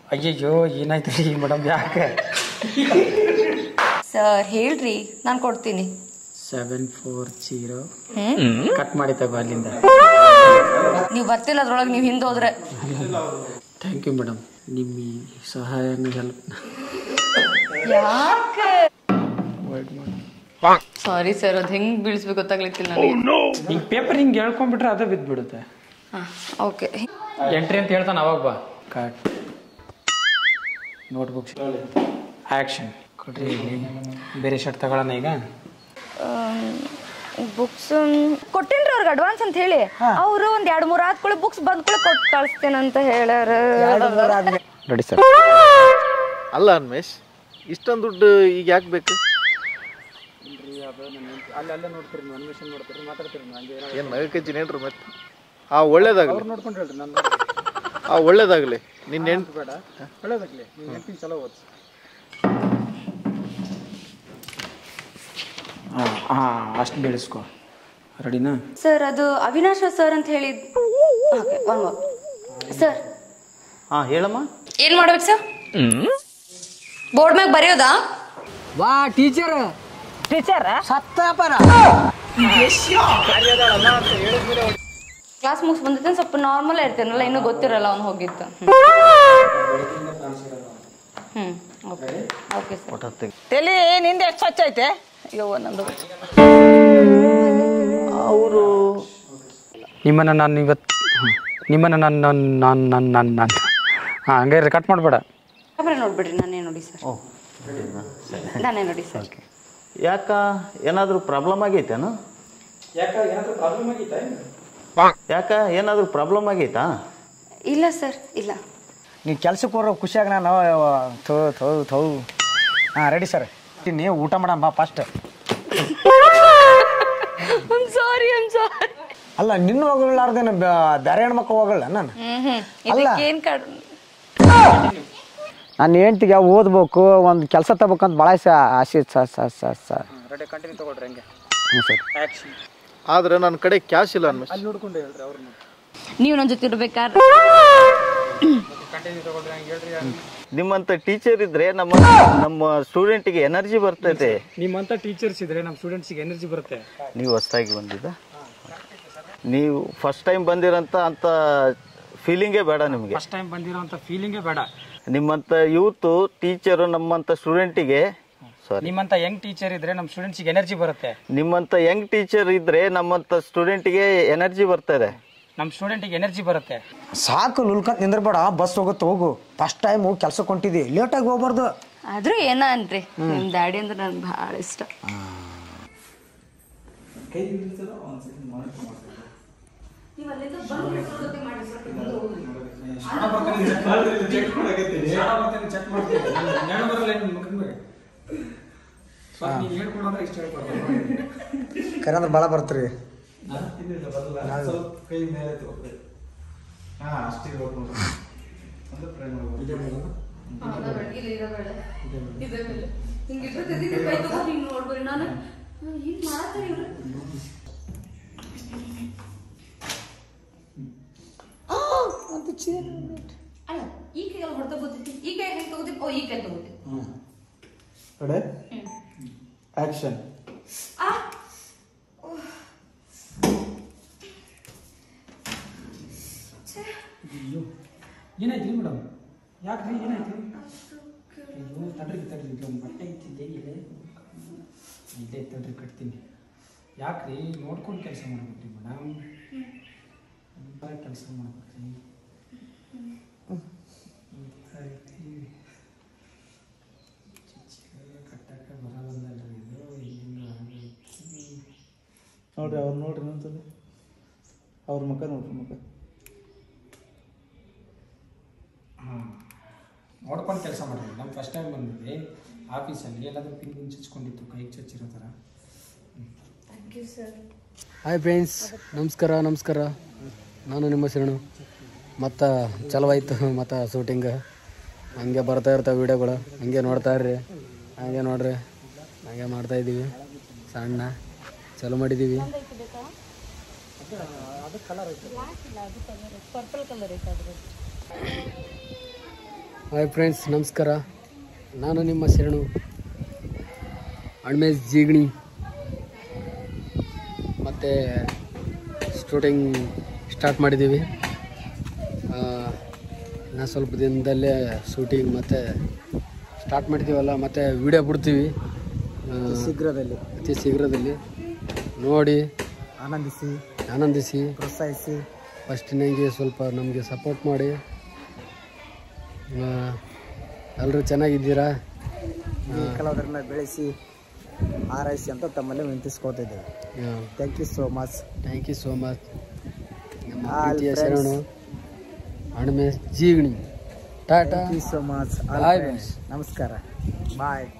ಅಯ್ಯಯ್ಯೋ ಏನಾಯ್ತು ರೀ ಮೇಡಮ್ ಯಾಕೆ? ಸರ್ ಹೇಳ್ರಿ, ನಾನು ಕೊಡ್ತೀನಿ. 740 ಕಟ್ ಮಾಡಿ ತಗೋ ಅಲ್ಲಿಂದ. ನೀವು ಬರ್ತಿಲ್ಲ ಅದ್ರೊಳಗೆ, ನೀವು ಹಿಂದೆ ಹೋದ್ರೆ. ಥ್ಯಾಂಕ್ ಯು ಮೇಡಮ್, ನಿಮ್ಮ ಈ ಸಹಾಯ ಹೆಲ್ಪ್. ಯಾಕೆ? ಸಾರಿ ಸರ್, ಅದು ಹೆಂಗೆ ಬೀಳಿಸ್ಬೇಕು ಗೊತ್ತಾಗ್ಲಿಕ್ಕಿಲ್ಲ ನನಗೆ. ಹಿಂಗೆ ಪೇಪರ್ ಹಿಂಗೆ ಹೇಳ್ಕೊಂಡ್ಬಿಟ್ರೆ ಅದೇ ಬಿದ್ದುಬಿಡುತ್ತೆ. ಹಾಂ ಓಕೆ. ಎಂಟ್ರಿ ಅಂತ ಹೇಳ್ತಾನೆ ಅವಾಗ ಬಾ. ಕಟ್ ನೋಟ್ಬುಕ್ಸ್ ಆ್ಯಕ್ಷನ್ ಕೊಡ್ರಿ. ಬೇರೆ ಶರ್ಟ್ ತಗೊಳ್ಳೋಣ ಈಗ. ಬುಕ್ಸ್ ಕೊಟ್ಟೇನ್ರಿ ಅವ್ರಿಗೆ ಅಡ್ವಾನ್ಸ್ ಅಂತ ಹೇಳಿ. ಅವರು ಒಂದ್ 2-3 ಆದ್ಕೊಳ್ಳಿ ಬುಕ್ಸ್ ಬಂದ್ಕೊಳ್ಳಿ ಕೊಟ್ಟು ಕಳಿಸ್ತೇನಂತ ಹೇಳ್ಯಾರ. ನೋಡಿ ಸರ್. ಅಲ್ಲ ಅನ್ಮೇಶ್, ಇಷ್ಟೊಂದು ದುಡ್ಡು ಈಗ ಯಾಕೆ ಬೇಕು? ಅಲ್ಲೇ ನೋಡ್ತೀರಿ, ಅನ್ವೇಷಣೆ ನೋಡ್ತೀರಿ, ಮಾತಾಡ್ತೀರಿ. ಏನು ನಗಕಜ್ಜಿ ನೇನ್ರಿ ಮತ್ತೆ? ಒಳ್ಳೇದಾಗಲಿ. ನೋಡ್ಕೊಂಡು ಹೇಳ್ರಿ. ನನ್ನ ಒಳ್ಳೇದಾಗಲಿ. ನಿನ್ನ ಹೆಂಡ್ತಿ ಬೇಡ, ಒಳ್ಳೇದಾಗಲಿ. ನಿನ್ನ ಹೆಂಡ್ತಿ ಚಲೋ ಓದಿಸಿ. ಹಾಂ ಅಷ್ಟು ಬೆಳೆಸ್ಕೊ. ರೆಡಿನಾ ಸರ್? ಅದು ಅವಿನಾಶ ಸರ್ ಅಂತ ಹೇಳಿದ್. ಸರ್ ಹೇಳಮ್ಮ. ಏನ್ ಮಾಡ್ಬೇಕು ಸರ್? ಬೋರ್ಡ್ ಮ್ಯಾಗ ಬರೆಯೋದಾ? ವಾ ಟೀಚರ್ ಸತ್ತಪರ ಕ್ಲಾಸ್ ಮುಗಿಸ್ ಬಂದಿದ್ದೆ, ಸ್ವಲ್ಪ ನಾರ್ಮಲ್ ಇರ್ತೇನಲ್ಲ, ಇನ್ನೂ ಗೊತ್ತಿರಲ್ಲ ಅವ್ನು ಹೋಗಿದ್ದು. Okay sir. ತಲೆ ನಿಂದ ಎಷ್ಟು ಸ್ವಚ್ಛ ಐತೆ? ಅಯ್ಯೋ ನಂದು. ಅವರು ನಿಮ್ಮನ್ನು ನಾನು ಇವತ್ತು ನಾನು ಹಾಂ ಹಂಗಾದ್ರೆ ಕಟ್ ಮಾಡಬೇಡ. ಕ್ಯಾಮ್ರಾ ನೋಡ್ಬಿಡ್ರಿ, ನಾನೇ ನೋಡಿ ಸರ್. ನಾನೇ ನೋಡಿ ಸರ್. ಯಾಕ ಏನಾದರೂ ಪ್ರಾಬ್ಲಮ್ ಆಗೈತೇನು? ಏನಾದರೂ ಪ್ರಾಬ್ಲಮ್ ಆಗೈತಾ? ಇಲ್ಲ ಸರ್, ಇಲ್ಲ. ನೀವು ಕೆಲ್ಸಕ್ಕೆ ಹೋರೋ ಖುಷಿಯಾಗ ನಾನು ಥೌ ಹಾಂ ರೆಡಿ ಸರ್. ನೀವು ಊಟ ಮಾಡಮ್ಮ ಬಾ ಫಸ್ಟ್. ಸಾರಿ. ಅಲ್ಲ ನಿನ್ನ ಹೋಗಲಾರ್ದೇನು ಬೇರೆ ಹೆಣ್ಮಕ್ಳು ಹೋಗಲ್ಲ ನಾನು. ನಾನು ಹೆಂಡ್ತಿಗೆ ಓದ್ಬೇಕು, ಒಂದು ಕೆಲಸ ತಗೋಬೇಕಂತ ಭಾಳ ಆಸೆ ಸರ್. ಹ್ಞೂ ಸರ್. ಆದ್ರೆ ನನ್ನ ಕಡೆ ಕ್ಯಾಶ್ ಇಲ್ಲ ಅನ್ಮೇಶ್. ನೀವು ನನ್ನ ಜೊತೆ ಇರ್ಬೇಕಾದ್ರೆ ನಿಮ್ಮಂತ ಟೀಚರ್ ಇದ್ರೆ ನಮ್ಮ ಸ್ಟೂಡೆಂಟಿಗೆ ಎನರ್ಜಿ ಬರ್ತೈತೆ. ನಿಮ್ಮಂತ ಟೀಚರ್ಸ್ ಇದ್ರೆ ನಮ್ಮ ಸ್ಟೂಡೆಂಟ್ಸಿಗೆ ಎನರ್ಜಿ ಬರುತ್ತೆ. ನೀವು ಹೊಸದಾಗಿ ಬಂದಿದ್ದ, ನೀವು ಫಸ್ಟ್ ಟೈಮ್ ಬಂದಿರೋಂಥ ಅಂತ ಫೀಲಿಂಗೇ ಬೇಡ ನಿಮಗೆ. ಫಸ್ಟ್ ಟೈಮ್ ಬಂದಿರೋಂಥ ಫೀಲಿಂಗೇ ಬೇಡ. ನಿಮ್ಮಂತ ಯೂತ್ ಟೀಚರು ನಮ್ಮಂತ ಸ್ಟೂಡೆಂಟಿಗೆ, ನಿಮ್ಮಂತ ಯಂಗ್ ಟೀಚರ್ ಇದ್ರೆ ನಮ್ಮ ಸ್ಟೂಡೆಂಟ್ಸಿಗೆ ಎನರ್ಜಿ ಬರುತ್ತೆ. ನಿಮ್ಮಂತ ಯಂಗ್ ಟೀಚರ್ ಇದ್ರೆ ನಮ್ಮಂತ ಸ್ಟೂಡೆಂಟಿಗೆ ಎನರ್ಜಿ ಬರ್ತದೆ. ನಮ್ಮ ಸ್ಟೂಡೆಂಟಿಗೆ ಎನರ್ಜಿ ಬರುತ್ತೆ. ಸಾಕು ಲುಲ್ಕಂತ ನಿಂದ್ರಬೇಡ, ಬಸ್ ಹೋಗುತ್ತೆ ಹೋಗು. ಫಸ್ಟ್ ಟೈಮ್ ಕೆಲ್ಸಕ್ಕೆ ಹೊಂಟಿದ್ದಿ, ಲೇಟಾಗಿ ಹೋಗ್ಬಾರ್ದು. ಆದ್ರೂ ಏನ ಅನ್ರಿ, ನಿಮ್ಮ ಡ್ಯಾಡಿ ಅಂದ್ರೆ ನನ್ಗೆ ಭಾಳ ಇಷ್ಟ. ಕರೆಂದ್ರೆ ಭಾಳ ಬರ್ತೀರಿ. ಈ ಕೈಯಲ್ಲಿ ಹೊಡೆದ ಗೊತ್ತಿತ್ತು, ಈ ಕೈ ಹೆಂಗೆ ತಗೋತೀನಿ? ಈ ಕೈ ತಗೋತೀನಿ. ಆಕ್ಷನ್. ಏನಾಯ್ತು ಮೇಡಮ್? ಯಾಕ್ರಿ ಏನಾಯ್ತು? ತಡ್ರಿ ಒಂದು ಬಟ್ಟೆ ಇತ್ತಿದ್ದೆ ಇಲ್ಲೇ ತಡ್ರಿ ಕಟ್ತೀನಿ. ಯಾಕ್ರಿ ನೋಡ್ಕೊಂಡು ಕೆಲಸ ಮಾಡ್ಬೇಕ್ರಿ ಮೇಡಮ್, ಕೆಲಸ ಮಾಡ್ಬೇಕ್ರಿ. ಕಟ್ಟಕ್ಕೆ ಬರಲ್ಲಲ್ರಿ ಇದು. ನೋಡ್ರಿ ಅವ್ರು ನೋಡ್ರಿ ಅಂತಂದು ಅವ್ರ ಮುಖ ನೋಡ್ರಿ ಮುಖ. ಹಾಂ ನೋಡ್ಕೊಂಡು ಕೆಲಸ ಮಾಡಿದ್ವಿ. ನಾವು ಫಸ್ಟ್ ಟೈಮ್ ಬಂದಿದ್ವಿ ಆಫೀಸಲ್ಲಿ, ಎಲ್ಲಾದರೂ ಪಿನ್ ಚಚ್ಕೊಂಡಿತ್ತು, ಕೈಗೆ ಚಚ್ಚಿರೋ ಥರ. Thank you sir. Hi friends, ನಮಸ್ಕಾರ. ನಾನು ನಿಮ್ಮ ಶರಣು. ಮತ್ತು ಚಲವಾಯ್ತು ಮತ್ತು ಶೂಟಿಂಗ್ ಹಂಗೆ ಬರ್ತಾ ಇರ್ತಾವೆ ವೀಡಿಯೋಗಳು, ಹಂಗೆ ನೋಡ್ತಾ ಇರ್ರಿ. ಹಾಗೆ ನೋಡ್ರಿ, ಹಾಗೆ ಮಾಡ್ತಾಯಿದ್ದೀವಿ. ಸಣ್ಣ ಚಲೋ ಮಾಡಿದ್ದೀವಿ. ಪರ್ಪಲ್ ಕಲರ್ ಐತೆ. ಹಾಯ್ ಫ್ರೆಂಡ್ಸ್, ನಮಸ್ಕಾರ. ನಾನು ನಿಮ್ಮ ಶರಣು ಅಣ್ಮೇಶ್ ಜೀಗಣಿ. ಮತ್ತು ಶೂಟಿಂಗ್ ಸ್ಟಾರ್ಟ್ ಮಾಡಿದ್ದೀವಿ. ನಾ ಸ್ವಲ್ಪ ದಿನದಲ್ಲೇ ಶೂಟಿಂಗ್ ಮತ್ತು ಸ್ಟಾರ್ಟ್ ಮಾಡ್ತೀವಲ್ಲ, ಮತ್ತು ವಿಡಿಯೋ ಬಿಡ್ತೀವಿ ಅತಿ ಶೀಘ್ರದಲ್ಲಿ. ನೋಡಿ ಆನಂದಿಸಿ ಪ್ರೋತ್ಸಾಹಿಸಿ. ಫಸ್ಟಿನಾಗೆ ಸ್ವಲ್ಪ ನಮಗೆ ಸಪೋರ್ಟ್ ಮಾಡಿ. ಎಲ್ಲರೂ ಚೆನ್ನಾಗಿದ್ದೀರಾ? ಕಲಾವಿದರನ್ನ ಬೆಳೆಸಿ ಆರೈಸಿ ಅಂತ ತಮ್ಮಲ್ಲಿ ವಿನಂತಿಸ್ಕೊತಿದ್ದೇವೆ. Thank you so much. ನಮ್ಮ ಪ್ರೀತಿಯ ಶರಣು Anmesh Jigani. Tata. Thank you so much. Bye. ನಮಸ್ಕಾರ. ಬಾಯ್.